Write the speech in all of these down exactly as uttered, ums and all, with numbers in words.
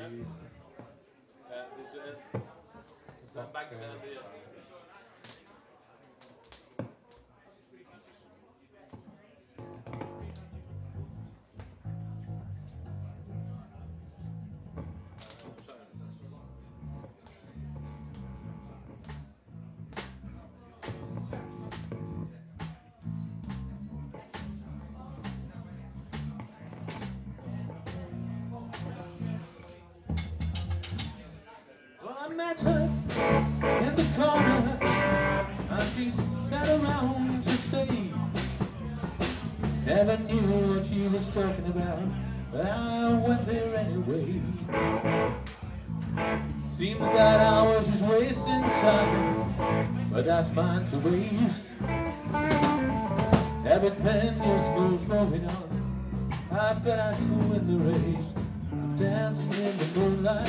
That back there. I met her in the corner, and she sat around to say, never knew what she was talking about, but I went there anyway. Seems that I was just wasting time, but that's mine to waste. Everything just moves moving on, I bet I'd still win the race. I'm dancing in the moonlight,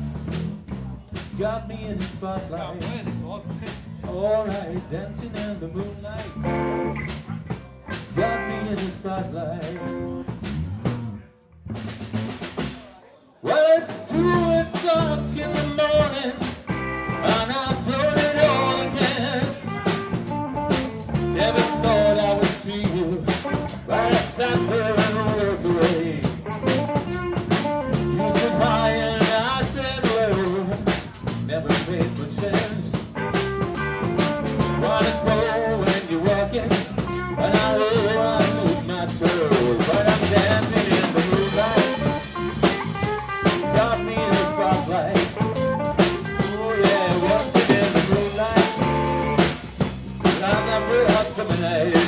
got me in the spotlight. Alright, dancing in the moonlight, got me in the spotlight. Well, it's two o'clock in the morning, and I've blown it all again. Never thought I would see you, but I sat there and walked away. You said hi and I said hello, never made much sense. Wanna go when you're walking, and I know I lose my toe. But I'm dancing in the moonlight, got me in the spotlight. Oh yeah, walking in the moonlight, and I'm never up to my night.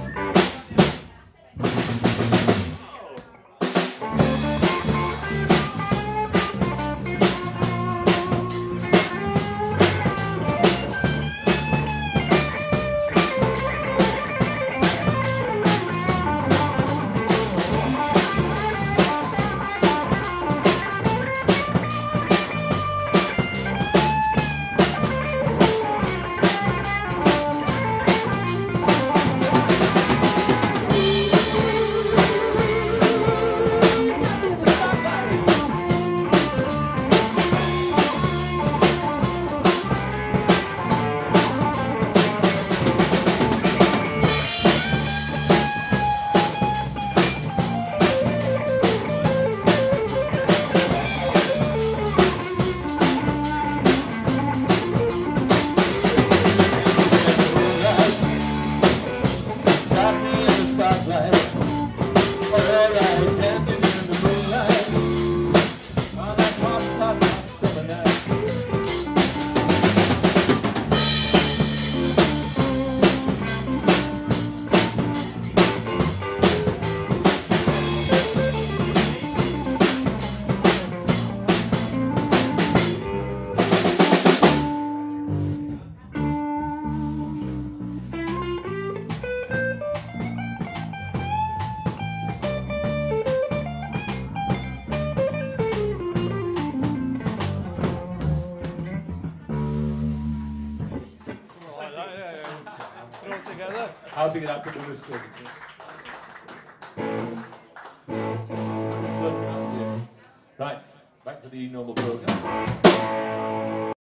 How to get out to the whistle. Right, back to the normal program.